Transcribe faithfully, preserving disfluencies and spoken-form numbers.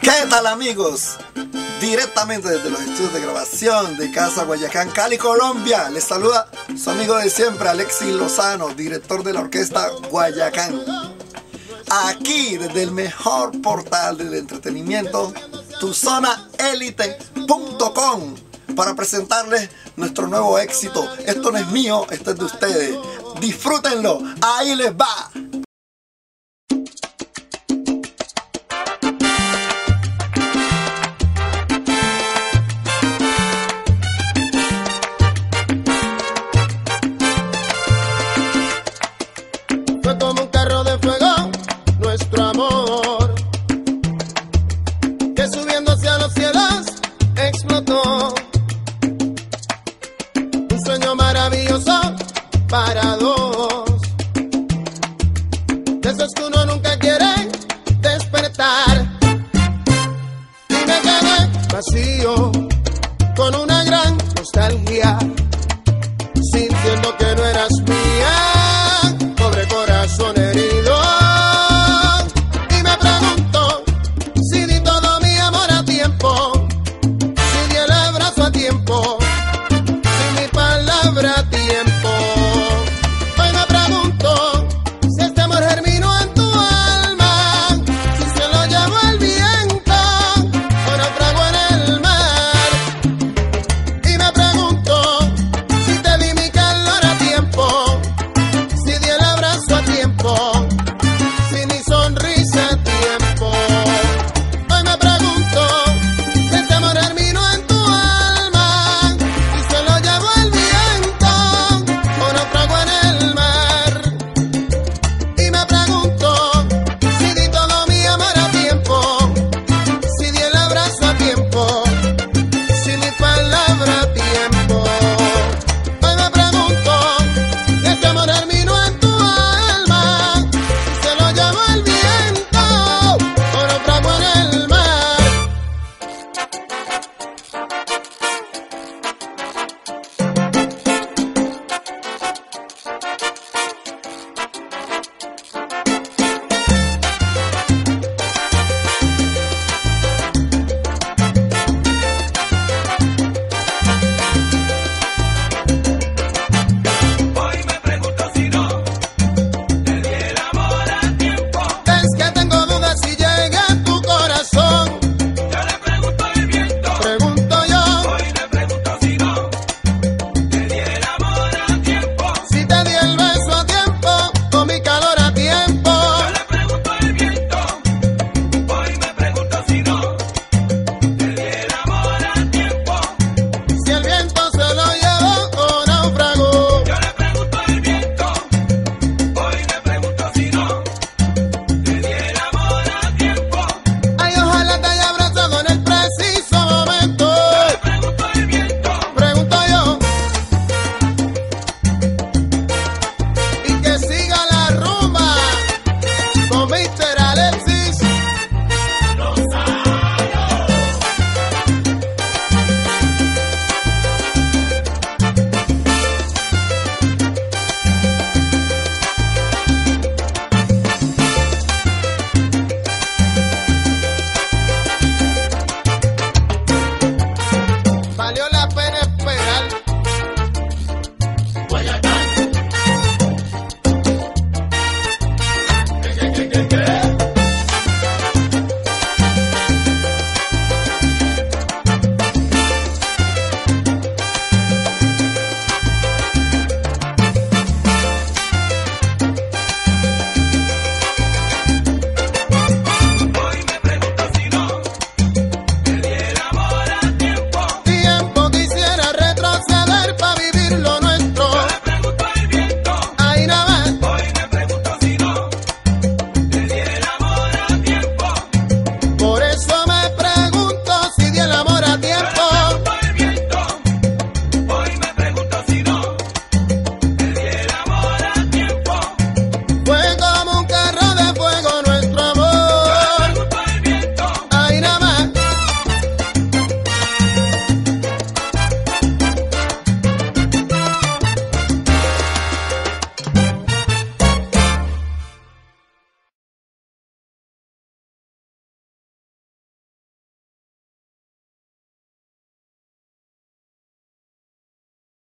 ¿Qué tal, amigos? Directamente desde los estudios de grabación de Casa Guayacán, Cali, Colombia, les saluda su amigo de siempre, Alexis Lozano, director de la orquesta Guayacán. Aquí desde el mejor portal del entretenimiento, tu zona élite punto com, para presentarles nuestro nuevo éxito. Esto no es mío, esto es de ustedes. Disfrútenlo, ahí les va. Fue como un carro de fuego nuestro amor, que subiendo hacia los cielos explotó. Un sueño maravilloso para dos, de esos que uno nunca quiere despertar. Y me quedé vacío con una gran nostalgia, sintiendo que no eras mía, pobre corazón herido. Y me pregunto si di todo mi amor a tiempo, si di el abrazo a tiempo, si mi palabra a tiempo. Hoy me pregunto si este amor germinó en tu alma, si se lo llevó el viento o naufragó en el mar. Y me pregunto si te di mi calor a tiempo, si di el abrazo a tiempo, si mi sonrisa a tiempo. Hoy me pregunto si este amor germinó en tu alma, si se lo llevó el viento o naufragó en el mar. Y me pregunto si di todo mi amor a tiempo, si di el abrazo a tiempo, si mi palabra a tiempo. Hoy me pregunto si este amor germinó en tu alma, si se lo llevó el viento o naufragó en el mar. Hoy me pregunto si no te di el amor a tiempo. Es que tengo dudas si llega a tu corazón. Yo le pregunto al viento. Pregunto yo Hoy me pregunto si no te di el amor a tiempo. si te di el beso a tiempo o mi calor a tiempo. Yo le pregunto al viento. Hoy me pregunto si no te di el amor a tiempo. Si el viento se lo llevó o naufragó. Yo le pregunto al viento. Hoy me pregunto si no te di el amor a tiempo. Ay, ojalá te haya abrazado en el preciso momento. Yo le pregunto al viento. Pregunto yo. Y que siga la rumba con míster Alexis.